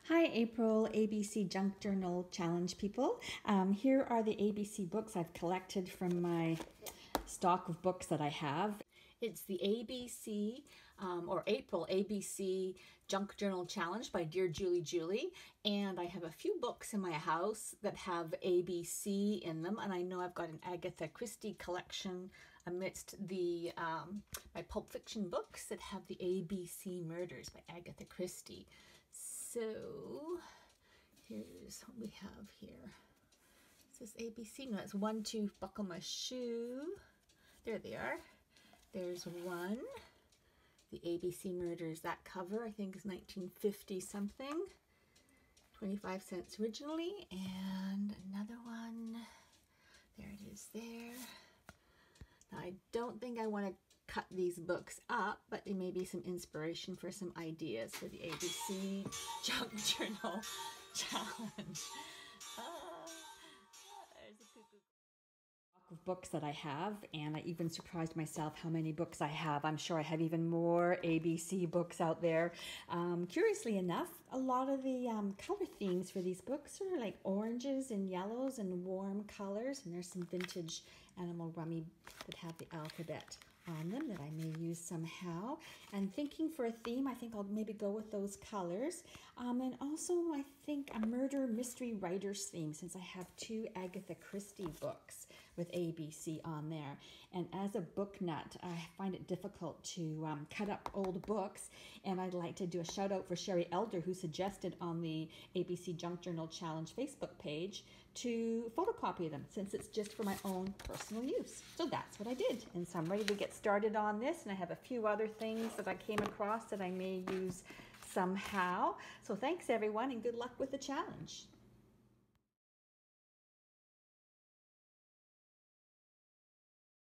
Hi, April, ABC Junk Journal Challenge people. Here are the ABC books I've collected from my stock of books that I have. It's the ABC or April ABC Junk Journal Challenge by Dear Julie, and I have a few books in my house that have ABC in them, and I know I've got an Agatha Christie collection amidst the my Pulp Fiction books that have the ABC Murders by Agatha Christie. So here's what we have here. Is this ABC? No, it's 1, 2, buckle my shoe. There they are. There's one. The ABC Murders, that cover I think is 1950 something. 25 cents originally. And another one. There it is there. Now I don't think I want to cut these books up, but they may be some inspiration for some ideas for the ABC Junk Journal Challenge. There's a cuckoo of books that I have, and I even surprised myself how many books I have. I'm sure I have even more ABC books out there. Curiously enough, a lot of the color themes for these books are like oranges and yellows and warm colors, and there's some vintage Animal Rummy that have the alphabet on them that I may use somehow. And thinking for a theme, I think I'll maybe go with those colors. And also I think a murder mystery writer's theme, since I have 2 Agatha Christie books with ABC on there. And as a book nut, I find it difficult to cut up old books, and I'd like to do a shout out for Sherry Elder, who suggested on the ABC Junk Journal Challenge Facebook page to photocopy them, since it's just for my own personal use. So that's what I did, and so I'm ready to get started on this, and I have a few other things that I came across that I may use somehow. So thanks everyone, and good luck with the challenge.